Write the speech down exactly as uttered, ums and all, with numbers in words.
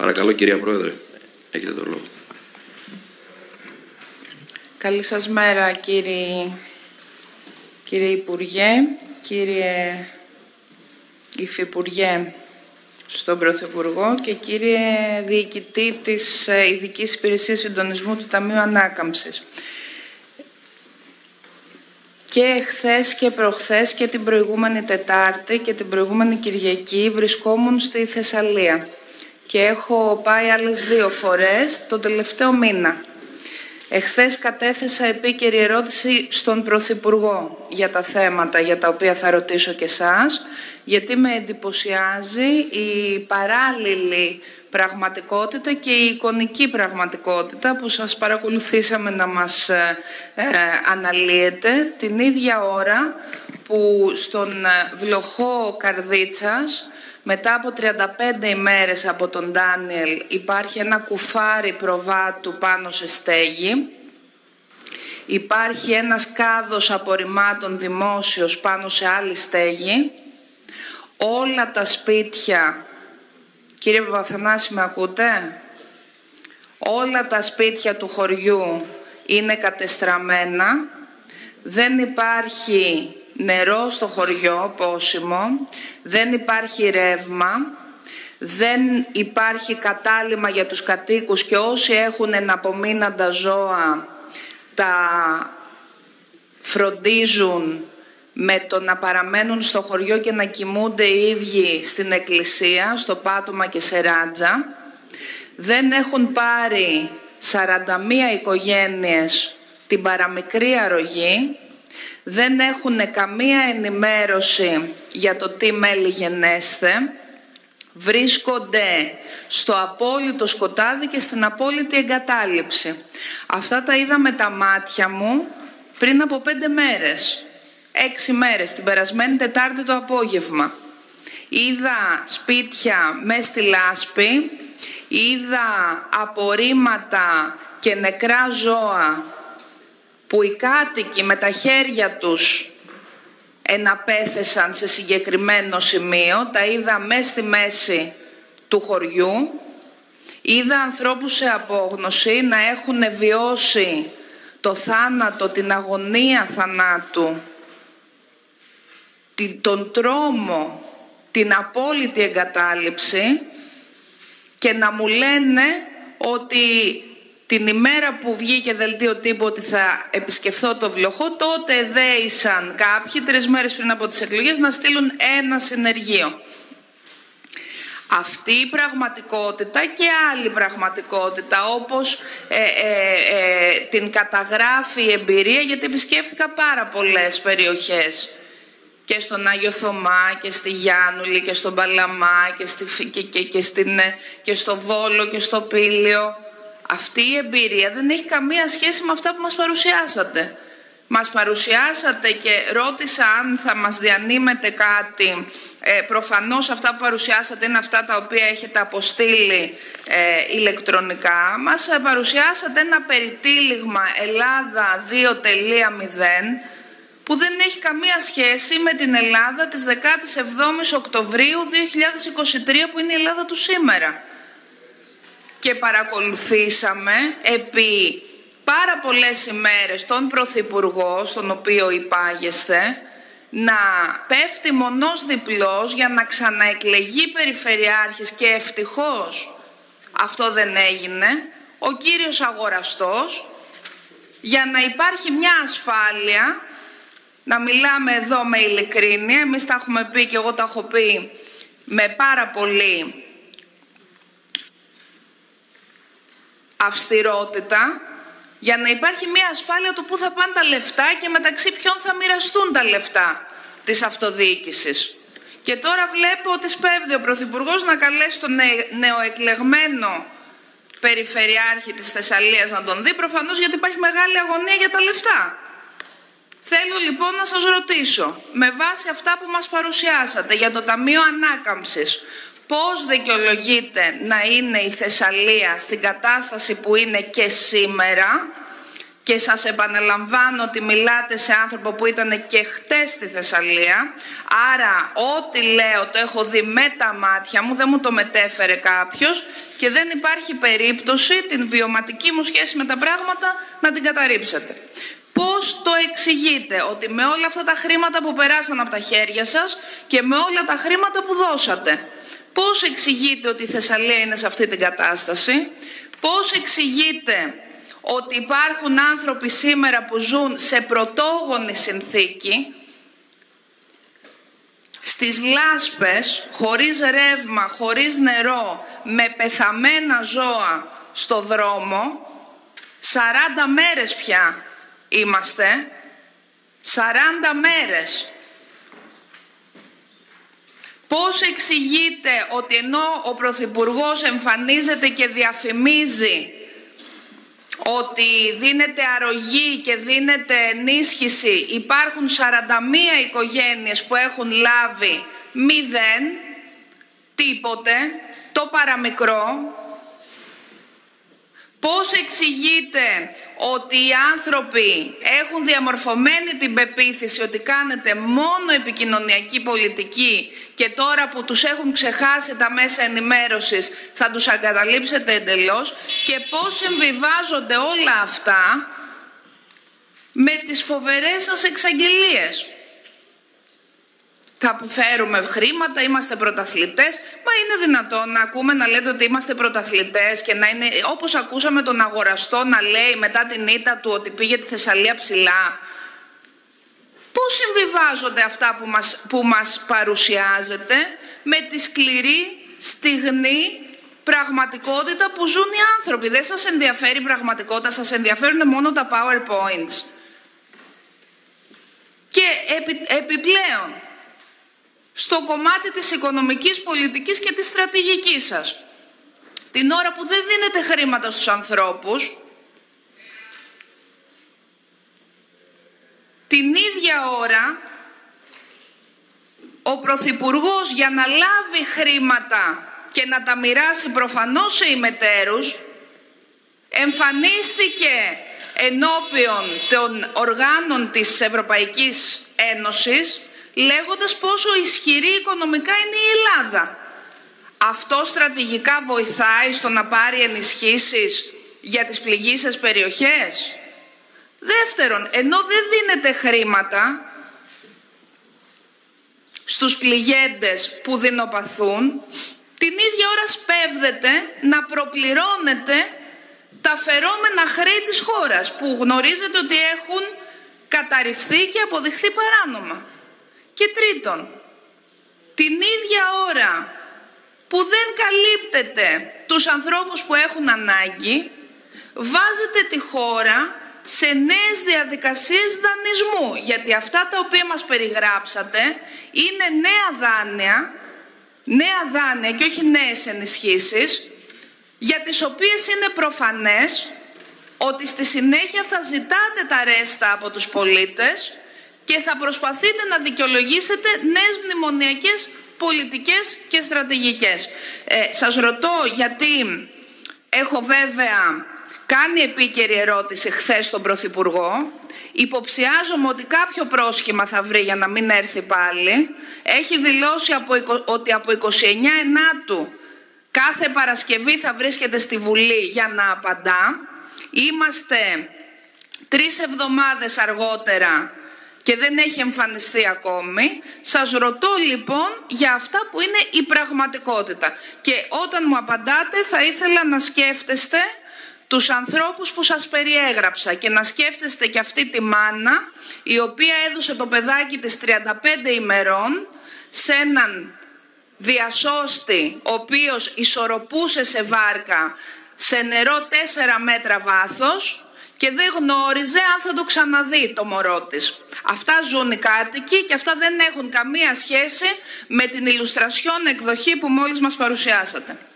Παρακαλώ, κυρία Πρόεδρε, έχετε το λόγο. Καλή σας μέρα, κύριε, κύριε Υπουργέ, κύριε Υφυπουργέ στον Πρωθυπουργό και κύριε Διοικητή της Ειδικής Υπηρεσίας Συντονισμού του Ταμείου Ανάκαμψης. Και χθες και προχθές και την προηγούμενη Τετάρτη και την προηγούμενη Κυριακή βρισκόμουν στη Θεσσαλία και έχω πάει άλλες δύο φορές τον τελευταίο μήνα. Εχθές κατέθεσα επίκαιρη ερώτηση στον Πρωθυπουργό για τα θέματα για τα οποία θα ρωτήσω και εσάς, γιατί με εντυπωσιάζει η παράλληλη πραγματικότητα και η εικονική πραγματικότητα που σας παρακολουθήσαμε να μας ε, ε, αναλύετε την ίδια ώρα που στον βλοχό Καρδίτσας μετά από τριάντα πέντε ημέρες από τον Ντάνιελ υπάρχει ένα κουφάρι προβάτου πάνω σε στέγη, υπάρχει ένας κάδος απορριμμάτων δημόσιος πάνω σε άλλη στέγη, όλα τα σπίτια, κύριε Παπαθανάση με ακούτε, όλα τα σπίτια του χωριού είναι κατεστραμμένα, δεν υπάρχει νερό στο χωριό, πόσιμο, δεν υπάρχει ρεύμα, δεν υπάρχει κατάλημα για τους κατοίκους και όσοι έχουν εναπομείναντα ζώα τα φροντίζουν με το να παραμένουν στο χωριό και να κοιμούνται οι ίδιοι στην εκκλησία, στο Πάτωμα και σε Ράτζα. Δεν έχουν πάρει σαράντα μία οικογένειες την παραμικρή αρρωγή, δεν έχουν καμία ενημέρωση για το τι μέλη γενέσθε, βρίσκονται στο απόλυτο σκοτάδι και στην απόλυτη εγκατάλειψη. Αυτά τα είδα με τα μάτια μου πριν από πέντε μέρες, έξι μέρες, την περασμένη Τετάρτη το απόγευμα. Είδα σπίτια μες στη λάσπη, είδα απορρίμματα και νεκρά ζώα που οι κάτοικοι με τα χέρια τους εναπέθεσαν σε συγκεκριμένο σημείο, τα είδα μέσα στη μέση του χωριού, είδα ανθρώπους σε απόγνωση να έχουν βιώσει το θάνατο, την αγωνία θανάτου, τον τρόμο, την απόλυτη εγκατάλειψη και να μου λένε ότι την ημέρα που βγήκε δελτίο τύπου ότι θα επισκεφθώ το Βλοχό, τότε δέησαν κάποιοι τρεις μέρες πριν από τις εκλογές να στείλουν ένα συνεργείο. Αυτή η πραγματικότητα και άλλη πραγματικότητα, όπως ε, ε, ε, την καταγράφει η εμπειρία, γιατί επισκέφθηκα πάρα πολλές περιοχές και στον Άγιο Θωμά και στη Γιάννουλη και στον Παλαμά και, στη, και, και, και, στην, και στο Βόλο και στο Πήλιο. Αυτή η εμπειρία δεν έχει καμία σχέση με αυτά που μας παρουσιάσατε. Μας παρουσιάσατε και ρώτησα αν θα μας διανύμετε κάτι. Ε, προφανώς αυτά που παρουσιάσατε είναι αυτά τα οποία έχετε αποστείλει ε, ηλεκτρονικά. Μας παρουσιάσατε ένα περιτύλιγμα Ελλάδα δύο τελεία μηδέν που δεν έχει καμία σχέση με την Ελλάδα της δεκάτη εβδόμη Οκτωβρίου δύο χιλιάδες είκοσι τρία που είναι η Ελλάδα του σήμερα. Και παρακολουθήσαμε επί πάρα πολλές ημέρες τον Πρωθυπουργό, στον οποίο υπάγεστε, να πέφτει μονός διπλός για να ξαναεκλεγεί περιφερειάρχης και ευτυχώς αυτό δεν έγινε, ο κύριος Αγοραστός, για να υπάρχει μια ασφάλεια, να μιλάμε εδώ με ειλικρίνεια, εμείς τα έχουμε πει και εγώ τα έχω πει με πάρα πολύ αυστηρότητα, για να υπάρχει μια ασφάλεια του πού θα πάνε τα λεφτά και μεταξύ ποιον θα μοιραστούν τα λεφτά της αυτοδιοίκησης. Και τώρα βλέπω ότι σπέβδει ο Πρωθυπουργός να καλέσει τον νεοεκλεγμένο Περιφερειάρχη της Θεσσαλίας να τον δει, προφανώς γιατί υπάρχει μεγάλη αγωνία για τα λεφτά. Θέλω λοιπόν να σας ρωτήσω, με βάση αυτά που μας παρουσιάσατε για το Ταμείο Ανάκαμψης, πώς δικαιολογείται να είναι η Θεσσαλία στην κατάσταση που είναι και σήμερα και σας επαναλαμβάνω ότι μιλάτε σε άνθρωπο που ήταν και χτες στη Θεσσαλία, άρα ό,τι λέω το έχω δει με τα μάτια μου, δεν μου το μετέφερε κάποιος και δεν υπάρχει περίπτωση την βιωματική μου σχέση με τα πράγματα να την καταρρίψετε. Πώς το εξηγείτε ότι με όλα αυτά τα χρήματα που περάσαν από τα χέρια σας και με όλα τα χρήματα που δώσατε, πώς εξηγείτε ότι η Θεσσαλία είναι σε αυτή την κατάσταση, πώς εξηγείτε ότι υπάρχουν άνθρωποι σήμερα που ζουν σε πρωτόγονη συνθήκη, στις λάσπες, χωρίς ρεύμα, χωρίς νερό, με πεθαμένα ζώα στο δρόμο, σαράντα μέρες πια είμαστε, σαράντα μέρες. Πώς εξηγείτε ότι ενώ ο Πρωθυπουργός εμφανίζεται και διαφημίζει ότι δίνεται αρρωγή και δίνεται ενίσχυση, υπάρχουν σαράντα μία οικογένειες που έχουν λάβει μηδέν, τίποτε, το παραμικρό? Πώς εξηγείτε ότι οι άνθρωποι έχουν διαμορφωμένη την πεποίθηση ότι κάνετε μόνο επικοινωνιακή πολιτική και τώρα που τους έχουν ξεχάσει τα μέσα ενημέρωσης θα τους αγκαταλείψετε εντελώς, και πώς εμβιβάζονται όλα αυτά με τις φοβερές σας εξαγγελίες? Θα φέρουμε χρήματα, είμαστε πρωταθλητές. Μα είναι δυνατόν να ακούμε να λέτε ότι είμαστε πρωταθλητές και να είναι, όπως ακούσαμε τον Αγοραστό να λέει μετά την ήττα του ότι πήγε τη Θεσσαλία ψηλά? Πώς συμβιβάζονται αυτά που μας, που μας παρουσιάζετε με τη σκληρή, στιγνή πραγματικότητα που ζουν οι άνθρωποι? Δεν σας ενδιαφέρει η πραγματικότητα, σας ενδιαφέρουν μόνο τα PowerPoints. Και επι, επιπλέον, στο κομμάτι της οικονομικής πολιτικής και της στρατηγικής σας, την ώρα που δεν δίνετε χρήματα στους ανθρώπους, την ίδια ώρα ο Πρωθυπουργός για να λάβει χρήματα και να τα μοιράσει προφανώς σε ημετέρους, εμφανίστηκε ενώπιον των οργάνων της Ευρωπαϊκής Ένωσης λέγοντας πόσο ισχυρή οικονομικά είναι η Ελλάδα. Αυτό στρατηγικά βοηθάει στο να πάρει ενισχύσεις για τις πληγείσες περιοχές? Δεύτερον, ενώ δεν δίνετε χρήματα στους πληγέντες που δεινοπαθούν, την ίδια ώρα σπέβδετε να προπληρώνετε τα φερόμενα χρέη της χώρας που γνωρίζετε ότι έχουν καταρριφθεί και αποδειχθεί παράνομα. Και τρίτον, την ίδια ώρα που δεν καλύπτετε τους ανθρώπους που έχουν ανάγκη, βάζετε τη χώρα σε νέες διαδικασίες δανεισμού, γιατί αυτά τα οποία μας περιγράψατε είναι νέα δάνεια, νέα δάνεια και όχι νέες ενισχύσεις, για τις οποίες είναι προφανές ότι στη συνέχεια θα ζητάτε τα ρέστα από τους πολίτες και θα προσπαθείτε να δικαιολογήσετε νέες μνημονιακές πολιτικές και στρατηγικές. Ε, σας ρωτώ γιατί έχω βέβαια κάνει επίκαιρη ερώτηση χθες στον Πρωθυπουργό. Υποψιάζομαι ότι κάποιο πρόσχημα θα βρει για να μην έρθει πάλι. Έχει δηλώσει από, ότι από είκοσι εννέα Ενάτου κάθε Παρασκευή θα βρίσκεται στη Βουλή για να απαντά. Είμαστε τρεις εβδομάδες αργότερα και δεν έχει εμφανιστεί ακόμη. Σας ρωτώ λοιπόν για αυτά που είναι η πραγματικότητα. Και όταν μου απαντάτε θα ήθελα να σκέφτεστε τους ανθρώπους που σας περιέγραψα και να σκέφτεστε και αυτή τη μάνα η οποία έδωσε το παιδάκι της τριάντα πέντε ημερών σε έναν διασώστη ο οποίος ισορροπούσε σε βάρκα σε νερό τέσσερα μέτρα βάθος και δεν γνώριζε αν θα το ξαναδεί το μωρό της. Αυτά ζουν οι κάτοικοι και αυτά δεν έχουν καμία σχέση με την ηλουστρασιόν εκδοχή που μόλις μας παρουσιάσατε.